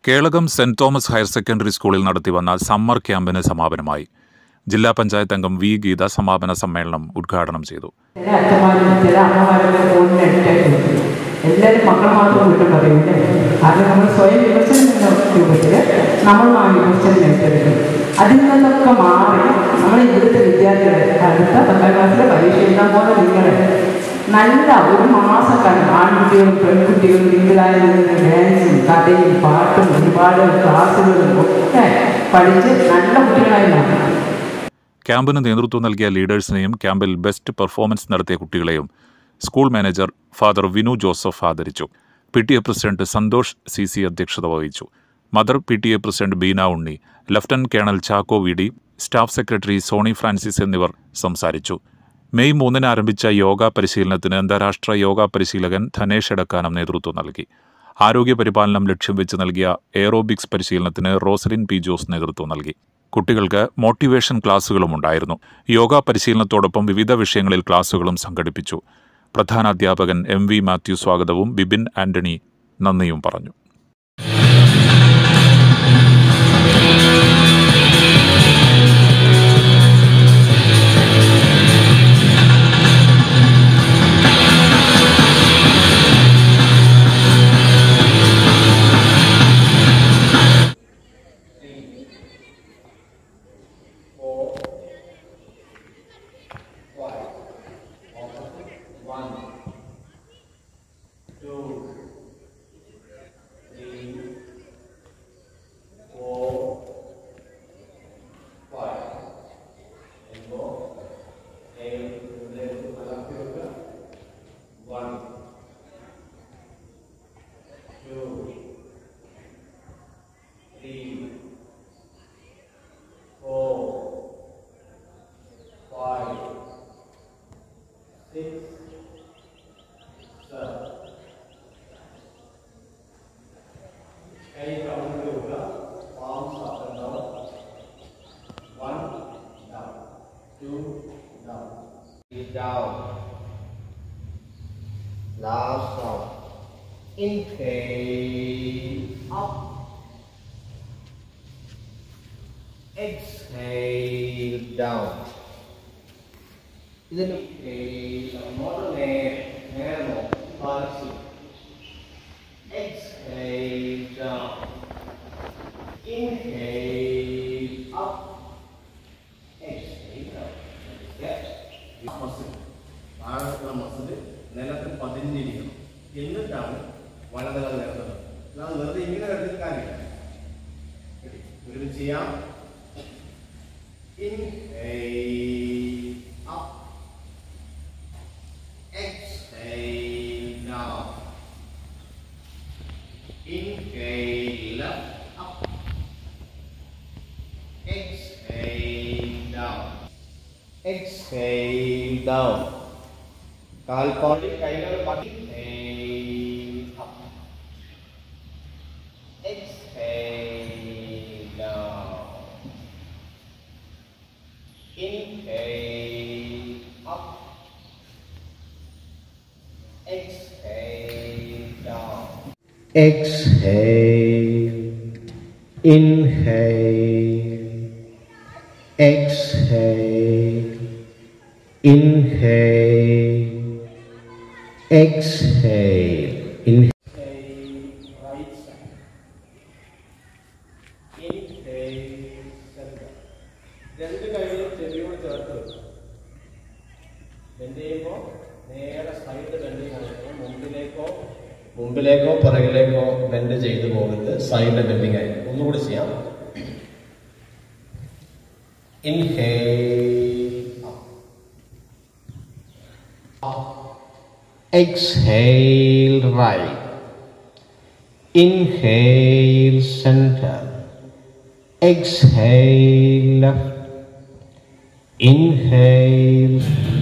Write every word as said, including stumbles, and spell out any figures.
Kelakam Saint Thomas higher secondary സ്കൂളിൽ നടത്തിവന്ന summer ക്യാമ്പിന് സമാപനമായി. ജില്ലാ പഞ്ചായത്ത് അംഗം വി ഗീത സമാപന സമ്മേളനം ഉദ്ഘാടനം ചെയ്തു. എല്ലാവരും മക്കൾ മാത്രം വിട്ടു പറയുന്നത് അത് നമ്മൾ സ്വയം വിമർശനം എന്ന രൂപത്തിൽ നമ്മൾ ആ വിമർശനം ഏറ്റെടുക്കും. അതിൽ നിന്നൊക്കെ മാറി നമ്മൾ ഇവിടുത്തെ വിദ്യാർത്ഥികളെ അടുത്ത പത്താം ക്ലാസ്സിലെ പരീക്ഷ എഴുതാൻ പോലെ നിങ്ങൾ നല്ല ഒരു മാസക്കാലം ആൺകുട്ടികളും പെൺകുട്ടികളും നിങ്ങളായ ഡാൻസും കഥയും പാട്ടും ഒരുപാട് ക്ലാസ്സുകളും ഒക്കെ പഠിച്ച് നല്ല കുട്ടികളായി മാറണം. ക്യാമ്പിന് നേതൃത്വം നൽകിയ ലീഡേഴ്സിനെയും ക്യാമ്പിൽ ബെസ്റ്റ് പെർഫോമൻസ് നടത്തിയ കുട്ടികളെയും school manager father Vinu Joseph ആദരിച്ചു. P T A president Santhosh C C അധ്യക്ഷത വഹിച്ചു. Mother P T A president Beena Unni, lieutenant colonel Chacko V D, staff secretary Soni Francis എന്നിവർ സംസാരിച്ചു. മെയ് മൂന്നിന് ആരംഭിച്ച യോഗ പരിശീലനത്തിന് അന്താരാഷ്ട്ര യോഗ പരിശീലകൻ ധനേഷ് എടക്കാനം നേതൃത്വം നൽകി. ആരോഗ്യ പരിപാലനം ലക്ഷ്യം വെച്ച് നൽകിയ എയറോബിക്സ് പരിശീലനത്തിന് റോസലിൻ പി ജോസ് നേതൃത്വം നൽകി. കുട്ടികൾക്ക് മോട്ടിവേഷൻ ക്ലാസുകളും ഉണ്ടായിരുന്നു. യോഗ പരിശീലനത്തോടൊപ്പം വിവിധ വിഷയങ്ങളിൽ ക്ലാസുകളും സംഘടിപ്പിച്ചു. പ്രധാനാധ്യാപകൻ എം വി മാത്യു സ്വാഗതവും ബിബിൻ ആന്റണി നന്ദിയും പറഞ്ഞു. Down. Last out. Inhale up. Exhale down. Then inhale more narrow. Pulse. Exhale down. Inhale up. Exhale down. Yes. താഴത്തുള്ള മസിൽ നിലത്തിൽ പതിഞ്ഞിരിക്കണം. എന്നിട്ടാണ് വലതുകൾ വരുന്നത്. അത് വെറുതെ ഇങ്ങനെ വരുന്ന കാര്യമില്ല. ഒരുമിച്ച് ചെയ്യാം. Inhale up. Exhale down. Inhale up. Exhale down. Exhale down. കാൽപ്പാടി കൈകൾ പതി. Inhale up. Exhale down. Inhale up. Exhale down. Exhale. Inhale. Exhale. Inhale. Exhale. Inhale. Right side. Inhale. Center. രണ്ട് കൈകളും ചെവിയോട് ചേർത്ത് ബെൻഡ് ചെയ്യുമ്പോൾ നേരെ സൈഡ് ബെൻഡ് ചെയ്യണം. മുമ്പിലേക്കോ മുമ്പിലേക്കോ പുറകിലേക്കോ bend ചെയ്തു പോകരുത്. സൈഡ് ബെൻഡിങ് ആയിരിക്കും. ഒന്നുകൂടി ചെയ്യാം. Inhale up. Exhale right. Inhale center. Exhale left. Inhale